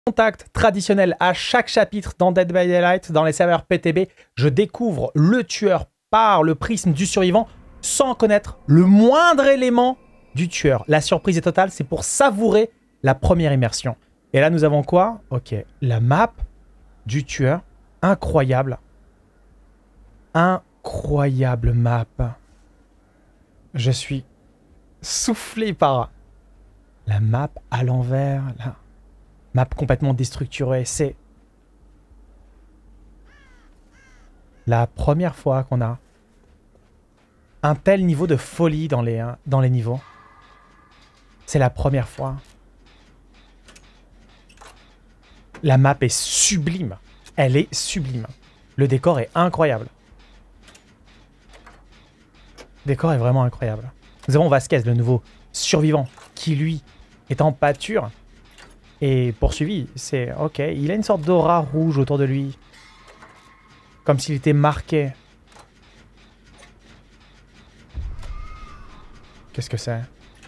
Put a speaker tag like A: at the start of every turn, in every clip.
A: Contact traditionnel à chaque chapitre dans Dead by Daylight, dans les serveurs PTB, je découvre le tueur par le prisme du survivant sans connaître le moindre élément du tueur. La surprise est totale, c'est pour savourer la première immersion. Et là, nous avons quoi? Ok, la map du tueur, incroyable. Incroyable map. Je suis soufflé par la map à l'envers, la map complètement déstructurée. C'est la première fois qu'on a un tel niveau de folie dans les niveaux. C'est la première fois. La map est sublime. Elle est sublime. Le décor est incroyable. Le décor est vraiment incroyable. Nous avons Vasquez, le nouveau survivant, qui lui est en pâture et poursuivi. C'est ok. Il a une sorte d'aura rouge autour de lui. Comme s'il était marqué. Qu'est-ce que c'est?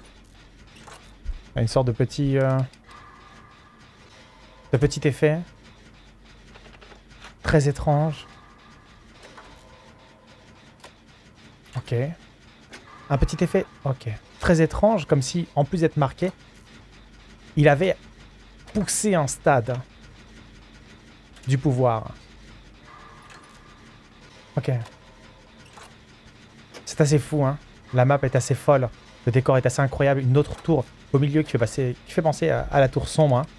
A: Une sorte de petit effet. Très étrange. Ok. Un petit effet. Ok. Très étrange, comme si, en plus d'être marqué, il avait poussé un stade du pouvoir. Ok. C'est assez fou, hein. La map est assez folle. Le décor est assez incroyable. Une autre tour au milieu qui fait penser à la tour sombre. Hein.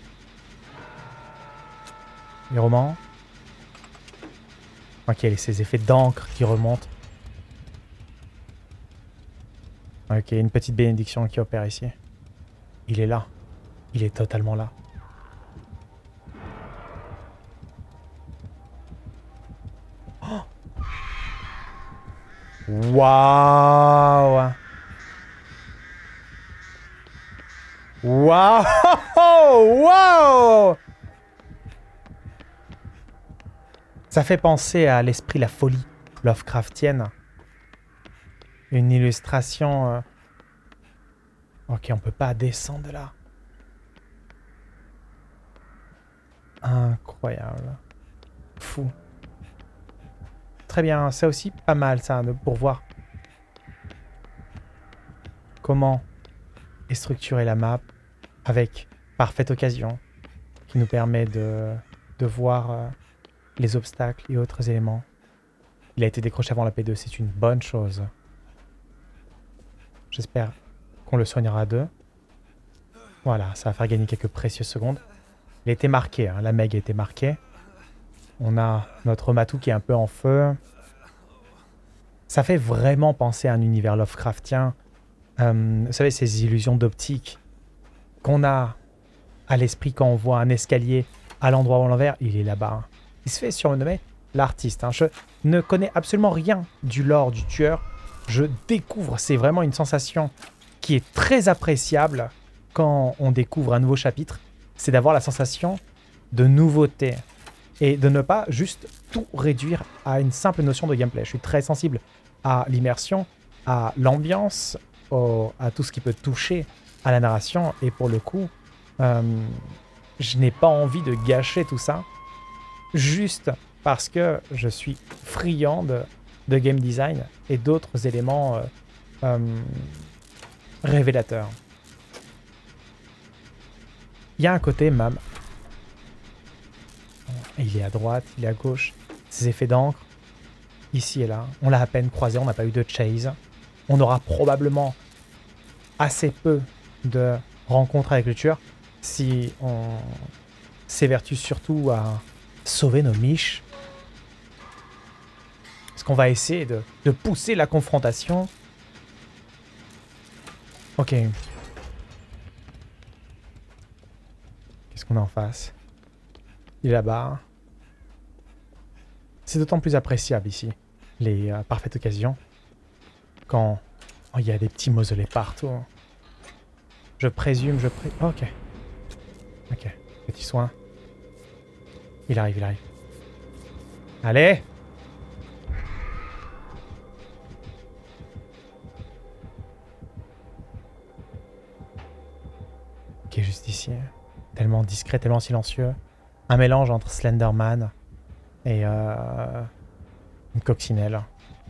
A: Les romans. Ok, ces effets d'encre qui remontent. Ok, une petite bénédiction qui opère ici. Il est là. Il est totalement là. Oh. Waouh! Waouh! Waouh! Ça fait penser à l'esprit, la folie Lovecraftienne. Une illustration... Ok, on peut pas descendre de là. Incroyable. Fou. Très bien, c'est aussi pas mal ça, pour voir comment est structurée la map avec parfaite occasion qui nous permet de voir les obstacles et autres éléments. Il a été décroché avant la P2, c'est une bonne chose. J'espère qu'on le soignera à deux. Voilà, ça va faire gagner quelques précieuses secondes. Il a été marqué, hein, la Meg a été marquée. On a notre Matou qui est un peu en feu. Ça fait vraiment penser à un univers Lovecraftien. Vous savez, ces illusions d'optique qu'on a à l'esprit quand on voit un escalier à l'endroit où l'envers, il est là-bas. Il se fait surnommer l'artiste. Hein. Je ne connais absolument rien du lore du tueur. Je découvre, c'est vraiment une sensation qui est très appréciable quand on découvre un nouveau chapitre. C'est d'avoir la sensation de nouveauté et de ne pas juste tout réduire à une simple notion de gameplay. Je suis très sensible à l'immersion, à l'ambiance, à tout ce qui peut toucher à la narration. Et pour le coup, je n'ai pas envie de gâcher tout ça juste parce que je suis friand de game design et d'autres éléments révélateurs. Il y a un côté MAM. Il est à droite, il est à gauche. Ces effets d'encre, ici et là. On l'a à peine croisé, on n'a pas eu de chase. On aura probablement assez peu de rencontres avec le tueur si on s'évertue surtout à sauver nos miches. Est-ce qu'on va essayer de pousser la confrontation? Ok. Qu'est-ce qu'on a en face? Il est là-bas. C'est d'autant plus appréciable ici, les parfaites occasions, quand il y a des petits mausolées partout. Je présume, ok. Ok, petit soin. Il arrive, il arrive. Allez! Ok, juste ici. Tellement tellement discret, tellement silencieux. Un mélange entre Slenderman et une coccinelle.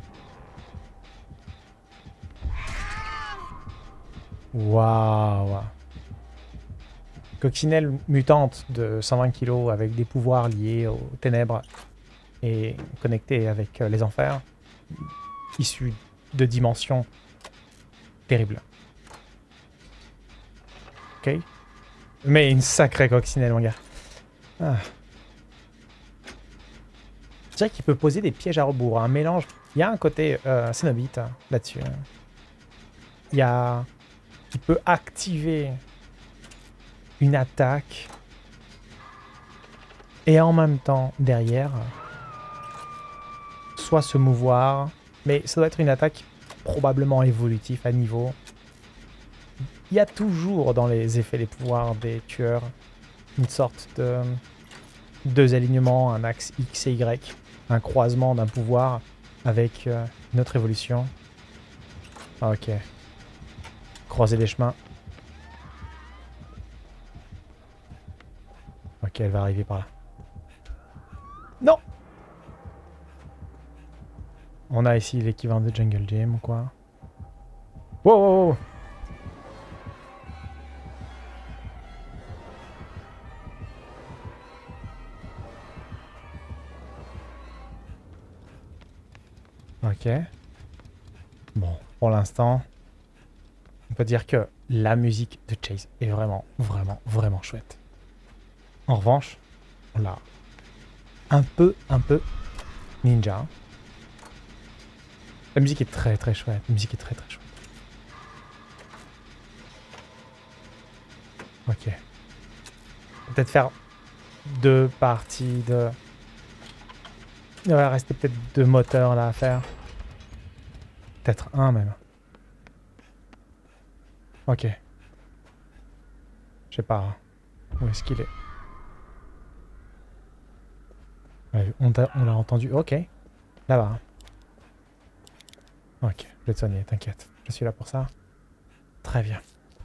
A: Waouh! Coccinelle mutante de 120 kg avec des pouvoirs liés aux ténèbres et connectée avec les enfers, issue de dimensions terribles. Ok? Mais une sacrée coccinelle, mon gars. Ah. Je dirais qu'il peut poser des pièges à rebours, un mélange. Il y a un côté Cénobite là-dessus. Il y a... Il peut activer une attaque et en même temps, derrière, soit se mouvoir, mais ça doit être une attaque probablement évolutive à niveau. Il y a toujours dans les effets, les pouvoirs des tueurs, une sorte de deux alignements, un axe X et Y, un croisement d'un pouvoir avec une autre évolution. Ok. Croiser les chemins. Ok, elle va arriver par là. Non! On a ici l'équivalent de Jungle Gym ou quoi. Wow, wow, wow. Ok. Bon, pour l'instant, on peut dire que la musique de Chase est vraiment, vraiment, vraiment chouette. En revanche, on l'a un peu ninja. La musique est très très chouette. La musique est très très chouette. Ok. Peut-être faire deux parties de... Il va rester peut-être deux moteurs là à faire. Peut-être un même. Ok. Je sais pas. Où est-ce qu'il est? Ouais, on l'a entendu. Ok. Là-bas. Ok. Je vais te soigner, t'inquiète. Je suis là pour ça. Très bien.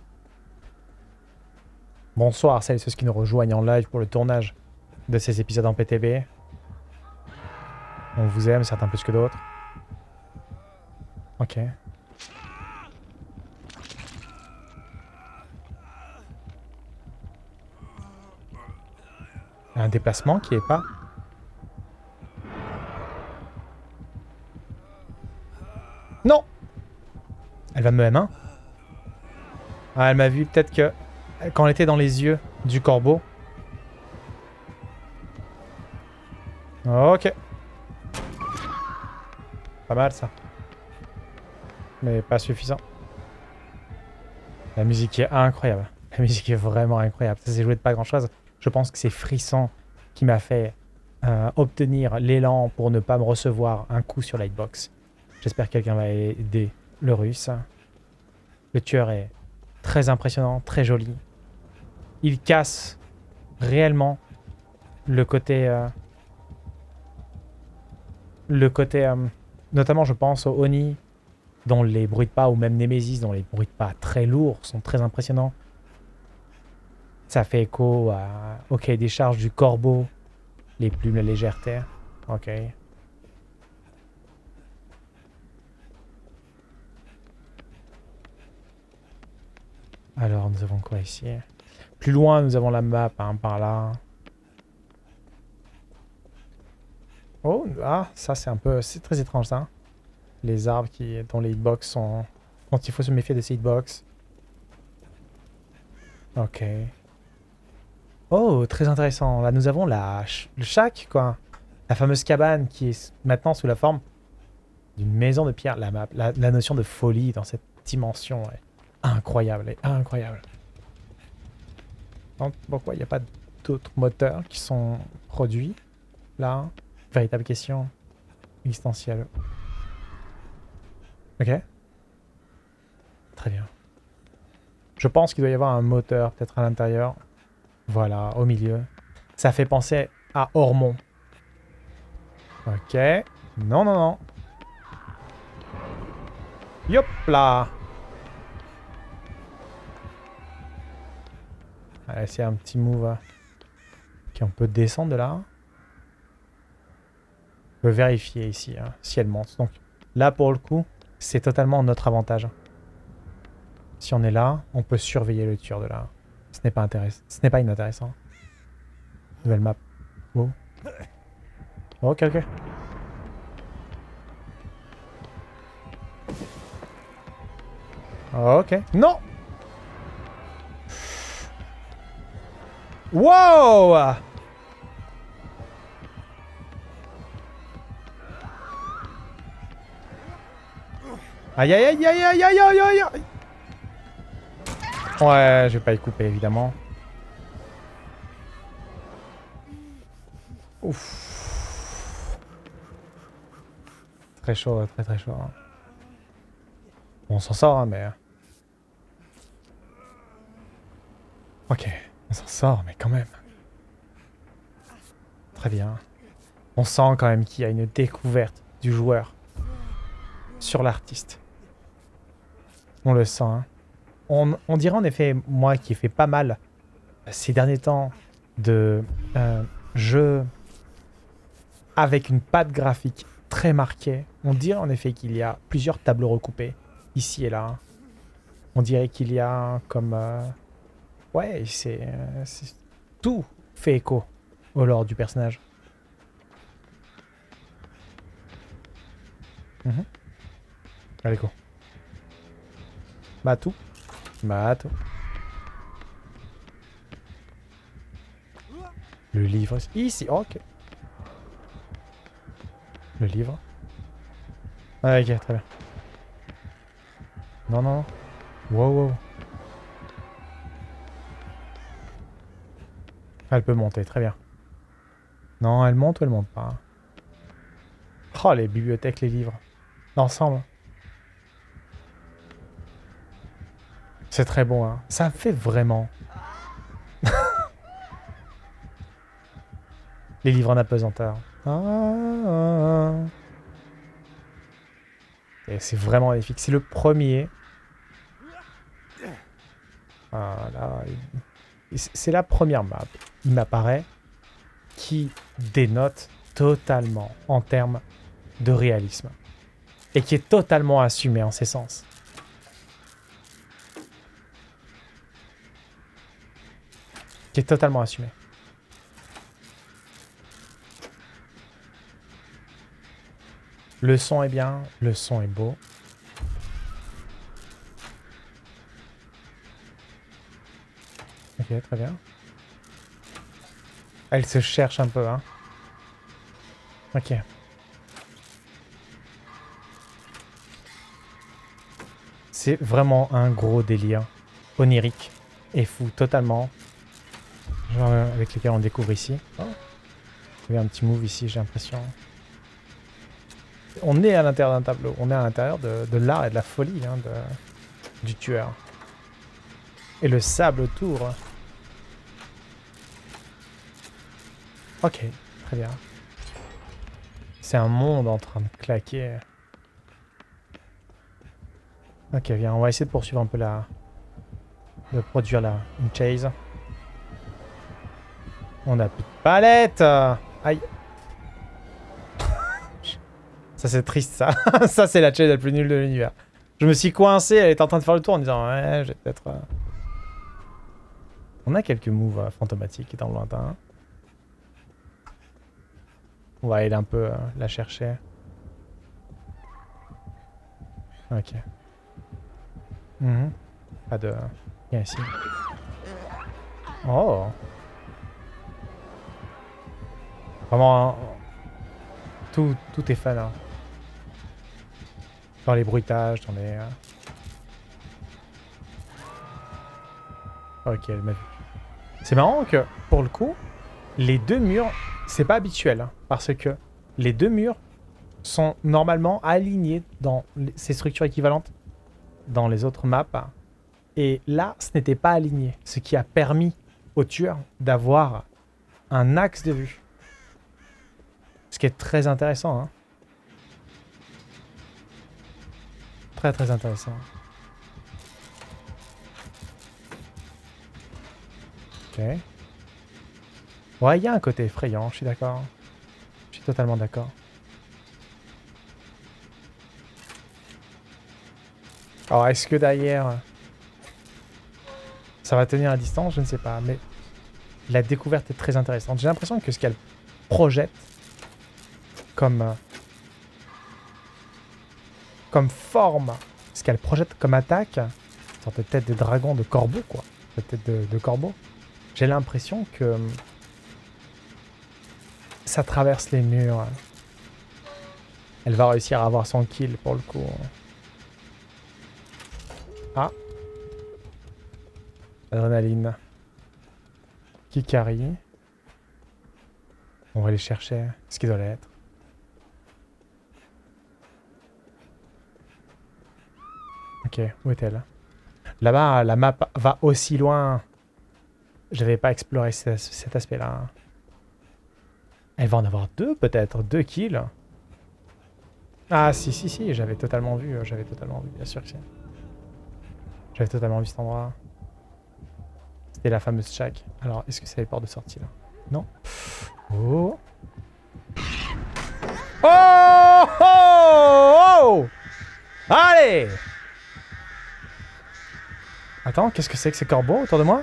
A: Bonsoir, celles et ceux qui nous rejoignent en live pour le tournage de ces épisodes en PTB. On vous aime, certains plus que d'autres. Ok. Un déplacement qui est pas... Non! Elle va me M1. Ah, elle m'a vu peut-être que... Quand elle était dans les yeux du corbeau. Ok. Pas mal ça. Mais pas suffisant. La musique est incroyable. La musique est vraiment incroyable. Ça s'est joué de pas grand chose. Je pense que c'est Frisson qui m'a fait obtenir l'élan pour ne pas me recevoir un coup sur Lightbox. J'espère que quelqu'un va aider le russe. Le tueur est très impressionnant, très joli. Il casse réellement le côté... notamment je pense au Oni, dont les bruits de pas, ou même Nemesis, dont les bruits de pas très lourds sont très impressionnants. Ça fait écho au cahier des charges du corbeau, les plumes, la légèreté. Ok. Alors, nous avons quoi ici? Plus loin, nous avons la map, hein, par là. Oh, ah, ça c'est un peu... C'est très étrange, ça. Les arbres dont les hitbox sont... dont il faut se méfier de ces hitbox. Ok. Oh, très intéressant. Là, nous avons le shack, quoi. La fameuse cabane qui est maintenant sous la forme d'une maison de pierre. La notion de folie dans cette dimension est incroyable. Est incroyable. Donc, pourquoi il n'y a pas d'autres moteurs qui sont produits là? Véritable question existentielle. Ok. Très bien. Je pense qu'il doit y avoir un moteur peut-être à l'intérieur. Voilà, au milieu. Ça fait penser à Ormont. Ok. Non, non, non. Yop là. Allez, c'est un petit move. Ok, on peut descendre de là. On peut vérifier ici si elle monte. Donc là, pour le coup, c'est totalement notre avantage. Si on est là, on peut surveiller le tueur de là. Ce n'est pas intéressant. Ce n'est pas inintéressant. Nouvelle map. Oh. Ok, ok. Ok. Non! Wow! Aïe aïe aïe aïe aïe aïe aïe aïe aïe! Ouais, je vais pas y couper évidemment. Ouf. Très chaud, très très chaud. Bon, on s'en sort, hein, mais... Ok, on s'en sort, mais quand même. Très bien. On sent quand même qu'il y a une découverte du joueur sur l'artiste. On le sent, hein. On dirait en effet, moi qui ai fait pas mal ces derniers temps de jeux avec une patte graphique très marquée, on dirait en effet qu'il y a plusieurs tableaux recoupés ici et là. On dirait qu'il y a comme... ouais, c'est tout fait écho au lore du personnage. Allez, go. Matou. Matou. Le livre ici. Ok. Le livre. Ah, ok, très bien. Non, non, non. Wow, wow. Elle peut monter, très bien. Non, elle monte ou elle monte pas? Oh, les bibliothèques, les livres. L'ensemble. C'est très bon, hein. Ça fait vraiment... les livres en apesanteur. Et c'est vraiment magnifique. C'est le premier. Voilà. C'est la première map, il m'apparaît, qui dénote totalement en termes de réalisme. Et qui est totalement assumé en ses sens. Qui est totalement assumé. Le son est bien, le son est beau. Ok, très bien. Elle se cherche un peu, hein. Ok. C'est vraiment un gros délire onirique et fou, totalement. Genre avec lequel on découvre ici. Oh. Il y a un petit move ici, j'ai l'impression. On est à l'intérieur d'un tableau. On est à l'intérieur de l'art et de la folie hein, du tueur. Et le sable autour. Ok, très bien. C'est un monde en train de claquer. Ok, viens, on va essayer de poursuivre un peu la... de produire une chase. On a plus de palette. Aïe. Ça c'est triste ça. Ça c'est la chase la plus nulle de l'univers. Je me suis coincé, elle était en train de faire le tour en disant ouais, je vais peut-être... On a quelques moves fantomatiques dans le lointain. On va aller un peu la chercher. Ok. Pas de... Viens ici. Oh. Vraiment... hein, tout est fun. Hein. Dans les bruitages, dans les... Ok, elle m'a vu. C'est marrant que, pour le coup, les deux murs, c'est pas habituel. Hein, parce que les deux murs sont normalement alignés dans ces structures équivalentes dans les autres maps. Et là, ce n'était pas aligné. Ce qui a permis au tueur d'avoir un axe de vue. Ce qui est très intéressant. Hein. Très très intéressant. Ok. Ouais, il y a un côté effrayant, je suis d'accord. Je suis totalement d'accord. Alors, est-ce que derrière, ça va tenir à distance? Je ne sais pas, mais la découverte est très intéressante. J'ai l'impression que ce qu'elle projette comme forme, ce qu'elle projette comme attaque, une sorte de tête de dragon, de corbeau, quoi. De tête de corbeau. J'ai l'impression que ça traverse les murs. Elle va réussir à avoir son kill pour le coup. Ah. Adrénaline. Kikari. On va aller chercher ce qui doit l'être. Ok, où est-elle? Là-bas, la map va aussi loin. J'avais pas exploré cet aspect-là. Elle va en avoir deux, peut-être. 2 kills. Ah, si, j'avais totalement vu. Bien sûr que si. J'avais totalement vu cet endroit. C'était la fameuse shack. Alors, est-ce que c'est les portes de sortie, là? Non. Oh. Oh, oh, oh. Allez! Attends, qu'est-ce que c'est que ces corbeaux autour de moi?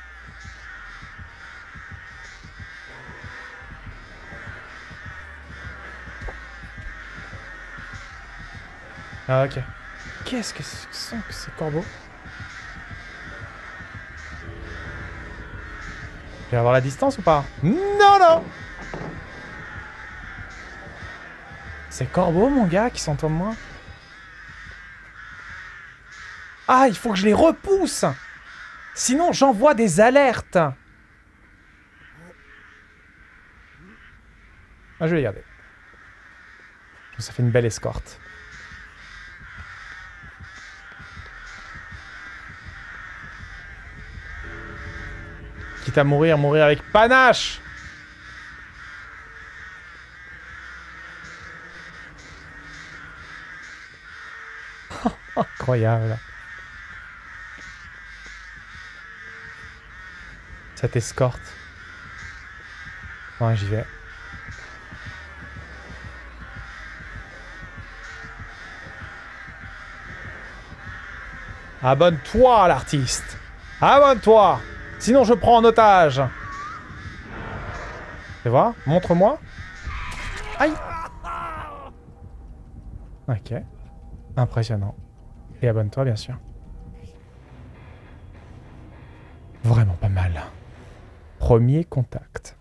A: Ah, ok. Qu'est-ce que sont que ces corbeaux? Je vais avoir la distance ou pas? Non, non! Ces corbeaux, mon gars, qui sont autour de moi? Ah, il faut que je les repousse! Sinon, j'envoie des alertes! Ah, je vais les garder. Ça fait une belle escorte. Quitte à mourir, mourir avec panache! Incroyable. Cette escorte. Ouais, j'y vais. Abonne-toi, l'artiste. Abonne-toi. Sinon, je prends en otage. Tu vois? Montre-moi. Aïe. Ok. Impressionnant. Et abonne-toi, bien sûr. Vraiment pas mal. Premier contact.